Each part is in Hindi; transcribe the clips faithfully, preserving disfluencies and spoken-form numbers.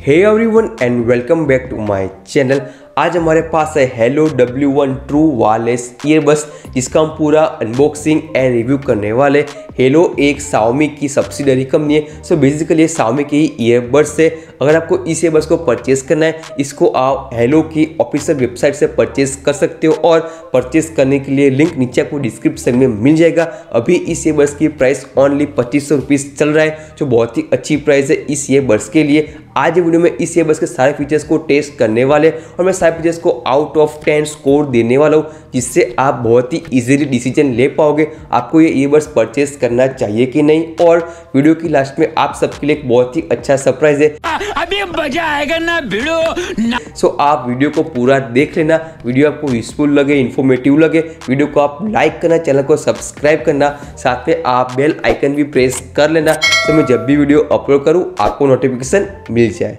Hey everyone and welcome back to my channel. आज हमारे पास है Haylou W one true wireless earbuds, जिसका हम पूरा अनबॉक्सिंग एंड रिव्यू करने वाले। हेलो एक शाओमी की सब्सिडरी कंपनी है, सो बेसिकली ये शाओमी की ईयरबड्स है। अगर आपको इस ईयरबड्स को परचेस करना है, इसको आप हेलो की ऑफिशियल वेबसाइट से परचेस कर सकते हो और परचेस करने के लिए लिंक नीचे आपको डिस्क्रिप्शन में मिल जाएगा। अभी इस ईयरबड्स की प्राइस ओनली पच्चीस सौ रुपीज़ चल रहा है, जो बहुत ही अच्छी प्राइस है इस ईयरबड्स के लिए। आज वीडियो में इस ईयरबड्स के सारे फीचर्स को टेस्ट करने वाले और मैं सारे फीचर्स को आउट ऑफ टेन स्कोर देने वाला हूँ, जिससे आप बहुत ही इजीली डिसीजन ले पाओगे आपको ये ईयरबड्स परचेस करना चाहिए कि नहीं। और वीडियो की लास्ट में आप सबके लिए एक बहुत ही अच्छा सरप्राइज है, अभी मजा आएगा ना वीडियो। सो आप वीडियो को पूरा देख लेना। वीडियो आपको यूजफुल लगे, इन्फॉर्मेटिव लगे, वीडियो को आप लाइक करना, चैनल को सब्सक्राइब करना, साथ में आप बेल आइकन भी प्रेस कर लेना, तो मैं जब भी वीडियो अपलोड करूँ आपको नोटिफिकेशन मिल जाए।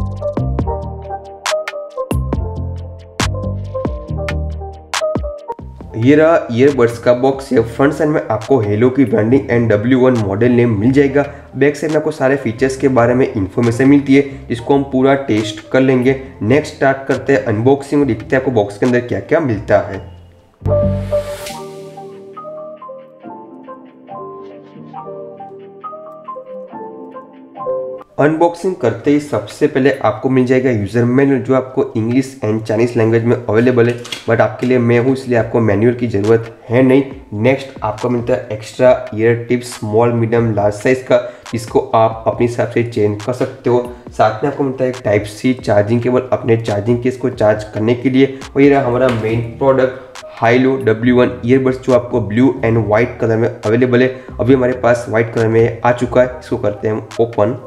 ये रहा ईयरबड्स का बॉक्स है। फ्रंट साइड में आपको हेलो की branding and W one model name मिल जाएगा। बैक साइड में आपको सारे फीचर्स के बारे में इंफॉर्मेशन मिलती है, जिसको हम पूरा टेस्ट कर लेंगे। नेक्स्ट स्टार्ट करते हैं अनबॉक्सिंग और देखते हैं आपको बॉक्स के अंदर क्या क्या मिलता है। अनबॉक्सिंग करते ही सबसे पहले आपको मिल जाएगा यूज़र मैनुअल, जो आपको इंग्लिश एंड चाइनीज़ लैंग्वेज में अवेलेबल है, बट आपके लिए मैं हूँ इसलिए आपको मैनुअल की ज़रूरत है नहीं। नेक्स्ट आपको मिलता है extra ear tips small medium large size का, जिसको आप अपने हिसाब से चेंज कर सकते हो। साथ में आपको मिलता है एक टाइप सी चार्जिंग केबल अपने चार्जिंग केस को चार्ज करने के लिए। और ये रहा हमारा main product Haylou W one earbuds, जो आपको ब्लू एंड वाइट कलर में अवेलेबल है। अभी हमारे पास वाइट कलर में आ चुका है, इसको करते हैं हम ओपन।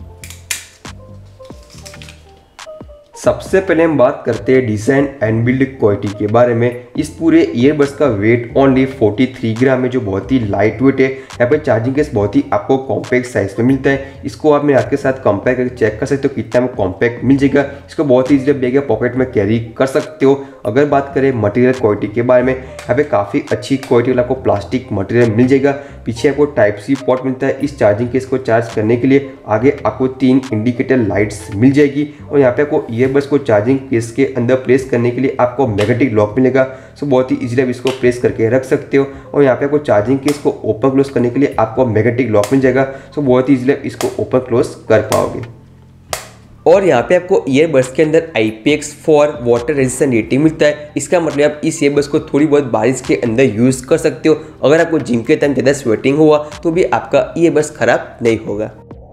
सबसे पहले हम बात करते हैं डिज़ाइन एंड बिल्ड क्वालिटी के बारे में। इस पूरे ईयरबड्स का वेट ओनली तैंतालीस ग्राम है, जो बहुत ही लाइट वेट है। यहाँ पे चार्जिंग केस बहुत ही आपको कॉम्पैक्ट साइज में मिलता है। इसको आप मेरे हाथ के साथ कंपेयर करके चेक कर सकते हो कितना में कॉम्पैक्ट मिल जाएगा। इसको बहुत ही इजीली बैग या पॉकेट में कैरी कर सकते हो। अगर बात करें मटेरियल क्वालिटी के बारे में, यहाँ पे काफ़ी अच्छी क्वालिटी वाला आपको प्लास्टिक मटेरियल मिल जाएगा। पीछे आपको टाइप सी पोर्ट मिलता है इस चार्जिंग केस को चार्ज करने के लिए। आगे आपको तीन इंडिकेटर लाइट्स मिल जाएगी और यहाँ पे आपको ईयरबड्स को चार्जिंग केस के अंदर प्लेस करने के लिए आपको मैग्नेटिक लॉक मिलेगा। सो बहुत ही इजीली आप इसको प्रेस करके रख सकते हो। और यहाँ पे आपको चार्जिंग केस को ओपन क्लोज करने के लिए आपको मैग्नेटिक लॉक मिल जाएगा। सो बहुत ही इजीली आप इसको ओपन क्लोज कर पाओगे। और यहाँ पे आपको ईयरबड्स के अंदर I P X four water resistant rating मिलता है। इसका मतलब आप इस ईयरबड्स को थोड़ी बहुत बारिश के अंदर यूज़ कर सकते हो। अगर आपको जिम के टाइम ज़्यादा स्वेटिंग हुआ तो भी आपका ईयरबड्स खराब नहीं होगा।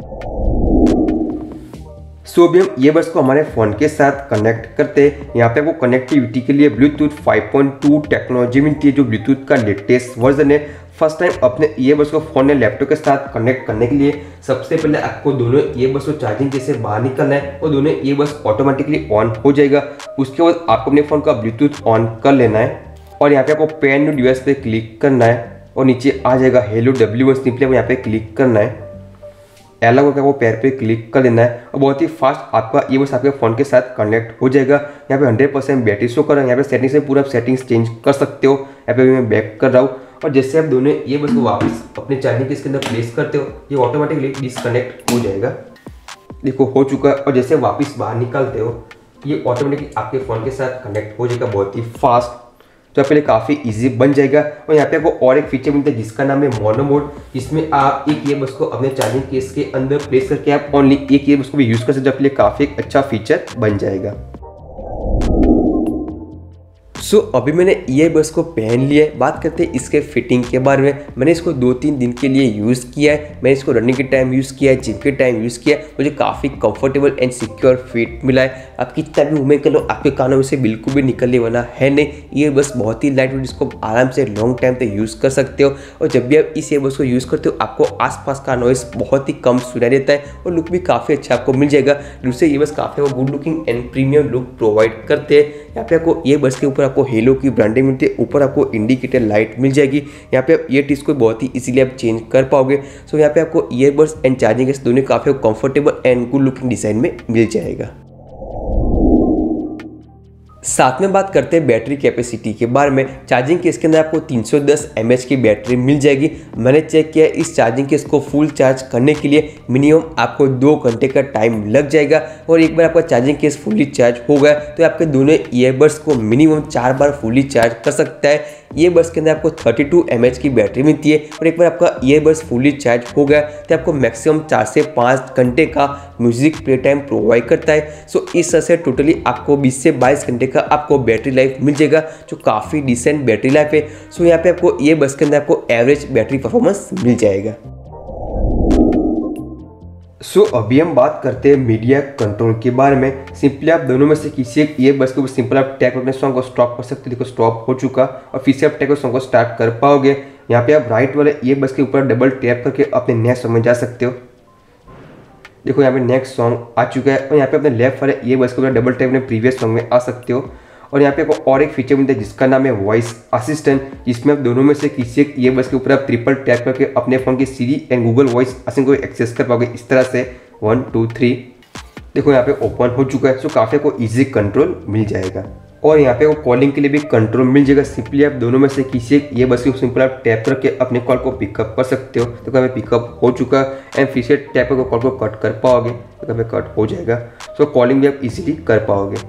सो अभी हम ईयरबड्स को हमारे फ़ोन के साथ कनेक्ट करते हैं। यहाँ पे आपको कनेक्टिविटी के लिए Bluetooth five point two technology मिलती है, जो ब्लूटूथ का लेटेस्ट वर्जन है। फर्स्ट टाइम अपने ईयरबड्स को फोन या लैपटॉप के साथ कनेक्ट करने के लिए सबसे पहले आपको दोनों ईयरबड्स को चार्जिंग जैसे बाहर निकलना है और दोनों ईयरबड्स ऑटोमेटिकली ऑन हो जाएगा। उसके बाद आपको अपने फ़ोन का ब्लूटूथ ऑन कर लेना है और यहाँ पे आपको पेन न्यू डिवाइस पे क्लिक करना है और नीचे आ जाएगा हेलो डब्ल्यू वन। सिंपली आपको यहाँ पे क्लिक करना है, अलग होकर वो पैर पे क्लिक कर लेना है और बहुत ही फास्ट आपका ईयरबड्स आपके फ़ोन के साथ कनेक्ट हो जाएगा। यहाँ पे हंड्रेड परसेंट बैटरी शो कर रहा है। यहाँ पे सेटिंग्स में पूरा सेटिंग्स चेंज कर सकते हो। यहाँ पे मैं बैक कर रहा हूँ और जैसे आप दोनों ईयरबड्स को वापस अपने चार्जिंग केस के अंदर प्लेस करते हो, ये ऑटोमेटिकली डिसकनेक्ट हो जाएगा। देखो हो चुका है। और जैसे वापस बाहर निकालते हो, ये ऑटोमेटिकली आपके फ़ोन के साथ कनेक्ट हो जाएगा बहुत ही फास्ट, तो आपके लिए काफ़ी इजी बन जाएगा। और यहाँ पे आपको और एक फीचर मिलता है जिसका नाम है मोनो मोड, जिसमें आप एक ईयरबड्स को अपने चार्जिंग केस के अंदर प्लेस करके आप ओनली एक ईयरबड्स को भी यूज़ कर सकते हो। आपके लिए काफ़ी एक अच्छा फीचर बन जाएगा। सो so, अभी मैंने ईयरबड्स को पहन लिया है। बात करते हैं इसके फिटिंग के बारे में। मैंने इसको दो तीन दिन के लिए यूज़ किया है। मैंने इसको रनिंग के टाइम यूज़ किया है, जिम के टाइम यूज़ किया है। मुझे काफ़ी कंफर्टेबल एंड सिक्योर फिट मिला है। आप कितना भी घूमे कर लो, आपके कानों में से बिल्कुल भी निकलने वाला है नहीं। ईयरबड्स बहुत ही लाइट वेट, इसको आराम से लॉन्ग टाइम तक यूज़ कर सकते हो। और जब भी आप इस ईयरबड्स को यूज़ करते हो, आपको आसपास का नॉइस बहुत ही कम सुनाई देता है और लुक भी काफ़ी अच्छा आपको मिल जाएगा। दूसरे ईयरबड्स काफ़ी good looking and premium look provide करते हैं। यहाँ पे आपको ईयरबड्स के ऊपर आपको हेलो की ब्रांडिंग मिलती है, ऊपर आपको इंडिकेटर लाइट मिल जाएगी। यहाँ पे आप ईयर टिप्स को बहुत ही इजीली आप चेंज कर पाओगे। सो यहाँ पे आपको ईयरबड्स एंड चार्जिंग केस दोनों काफ़ी comfortable and good looking design में मिल जाएगा। साथ में बात करते हैं बैटरी कैपेसिटी के बारे में। चार्जिंग केस के अंदर आपको तीन सौ दस एम एच की बैटरी मिल जाएगी। मैंने चेक किया इस चार्जिंग केस को फुल चार्ज करने के लिए मिनिमम आपको दो घंटे का टाइम लग जाएगा और एक बार आपका चार्जिंग केस फुली चार्ज हो गया तो आपके दोनों ईयरबड्स को मिनिमम चार बार फुली चार्ज कर सकता है। ईयरबड्स के अंदर आपको बत्तीस एम एच की बैटरी मिलती है और एक बार आपका ईयरबड्स फुली चार्ज हो गया तो आपको मैक्सिमम चार से पाँच घंटे का म्यूजिक प्ले टाइम प्रोवाइड करता है। सो इस तरह से टोटली आपको बीस से बाईस घंटे का आपको बैटरी लाइफ मिल जाएगा जो काफ़ी डिसेंट बैटरी लाइफ है। सो यहाँ पे आपको ईयरबड्स के अंदर आपको एवरेज बैटरी परफॉर्मेंस मिल जाएगा। सो so, अभी हम बात करते हैं मीडिया कंट्रोल के बारे में। सिंपली आप दोनों में से किसी एक ईयरबड्स के ऊपर सिंपल आप टैप करके सॉन्ग को स्टॉप कर सकते हो। देखो स्टॉप हो चुका और फिर से आप टैप कर सॉन्ग को स्टार्ट कर पाओगे। यहाँ पे आप राइट वाले ईयरबड्स के ऊपर डबल टैप करके अपने नेक्स्ट सॉन्ग में जा सकते हो। देखो यहाँ पे नेक्स्ट सॉन्ग आ चुका है और यहाँ पे अपने लेफ्ट वाले ईयरबड्स के ऊपर डबल टैप अपने प्रीवियस सॉन्ग में आ सकते हो। और यहाँ पे आपको और एक फीचर मिलता है जिसका नाम है वॉइस असिस्टेंट, जिसमें आप दोनों में से किसी एक ईयरबड्स के ऊपर आप ट्रिपल टैप करके अपने फ़ोन की Siri and Google voice assistant को एक्सेस कर पाओगे। इस तरह से वन टू थ्री देखो यहाँ पे ओपन हो चुका है। सो काफ़ी आपको ईजी कंट्रोल मिल जाएगा और यहाँ पे आपको कॉलिंग के लिए भी कंट्रोल मिल जाएगा। सिंपली आप दोनों में से किसी एक ईयरबड्स को सिंपल आप टैप करके अपने कॉल को पिकअप कर सकते हो। तो यहाँ पे पिकअप हो चुका एंड फिर से टैप करके कॉल को कट कर पाओगे तो यहाँ पे कट हो जाएगा। सो कॉलिंग भी आप इजीली कर पाओगे।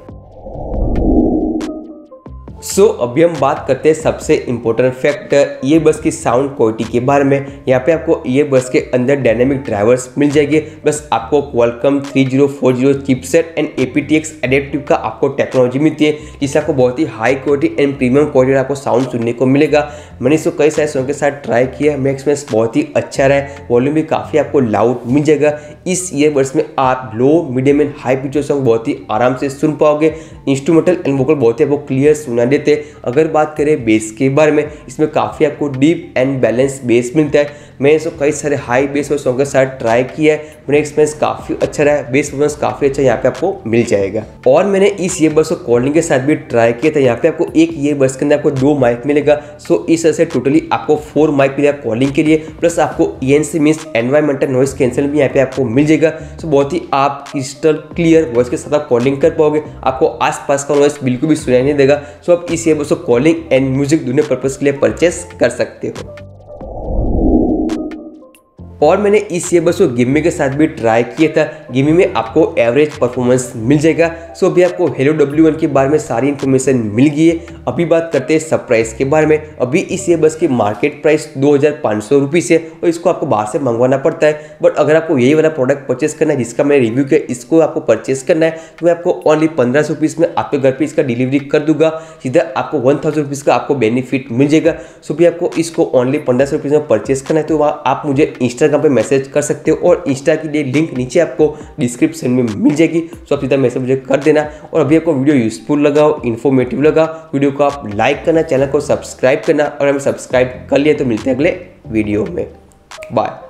सो so, अभी हम बात करते हैं सबसे इम्पोर्टेंट फैक्टर ईयरबड्स की साउंड क्वालिटी के बारे में। यहाँ पे आपको ईयरबड्स के अंदर डायनेमिक ड्राइवर्स मिल जाएंगे। बस आपको Qualcomm three zero four zero chipset and A P T X adaptive का आपको टेक्नोलॉजी मिलती है जिससे आपको बहुत ही high quality and premium quality आपको साउंड सुनने को मिलेगा। मैंने इसको कई सारे सॉन्ग के साथ ट्राई किया, मेरा एक्सपीरियंस बहुत ही अच्छा रहा है। वॉल्यूम भी काफ़ी आपको लाउड मिल जाएगा। इस ईयरबड्स में आप low medium and high pitch song बहुत ही आराम से सुन पाओगे। इंस्ट्रूमेंटल एंड वोकल बहुत ही आपको क्लियर सुना देते। अगर बात करें बेस के बारे में, इसमें काफ़ी आपको डीप एंड बैलेंस बेस मिलता है। मैंने इसको कई सारे हाई बेस और सॉन्ग के साथ ट्राई किया है, मेरा एक्सपीरियंस काफ़ी अच्छा रहा है। बेस परफॉर्मेंस काफ़ी अच्छा यहाँ पे आपको मिल जाएगा। और मैंने इस ईयरबड्स को कॉलिंग के साथ भी ट्राई किया था। यहाँ पे आपको एक ईयरबड्स के अंदर आपको दो माइक मिलेगा। सो इस तरह से टोटली आपको फोर माइक मिलेगा कॉलिंग के लिए, प्लस आपको E N C means environmental noise cancel भी यहाँ पे आपको मिल जाएगा। सो बहुत ही आप क्रिस्टल क्लियर वॉइस के साथ आप कॉलिंग कर पाओगे। आपको आसपास का नॉइस बिल्कुल भी सुनाई नहीं देगा। सो आप इस ईयरबड्स को कॉलिंग एंड म्यूजिक दोनों पर्पज के लिए परचेस कर सकते हो। और मैंने इस ईयरबड्स को गिम्मी के साथ भी ट्राई किया था। गिम्मी में आपको एवरेज परफॉर्मेंस मिल जाएगा। सो अभी आपको हेलो डब्ल्यू वन के बारे में सारी इन्फॉर्मेशन मिल गई है। अभी बात करते हैं सब प्राइस के बारे में। अभी इस ईयरबड्स की मार्केट प्राइस दो हज़ार पाँच सौ रुपीज़ है और इसको आपको बाहर से मंगवाना पड़ता है। बट अगर आपको यही वाला प्रोडक्ट परचेस करना है जिसका मैंने रिव्यू किया, इसको आपको परचेस करना है तो मैं आपको ओनली पंद्रह सौ रुपीज़ में आपके घर पर इसका डिलीवरी कर दूंगा। सीधा आपको वन थाउजेंड रुपीज़ का आपको बेनिफिट मिल जाएगा। सो भी आपको इसको ओनली पंद्रह सौ रुपीज़ में परचेस करना है तो वहाँ आप मुझे इंस्टाग्राम पर मैसेज कर सकते हो और इंस्टा की लिए लिंक नीचे आपको डिस्क्रिप्शन में मिल जाएगी। सो आप सीधा मैसेज मुझे कर देना। और अभी आपको वीडियो यूजफुल लगा हो, इन्फॉर्मेटिव लगा, वीडियो को आप लाइक करना, चैनल को सब्सक्राइब करना और हमें सब्सक्राइब कर लिया तो मिलते हैं अगले वीडियो में। बाय।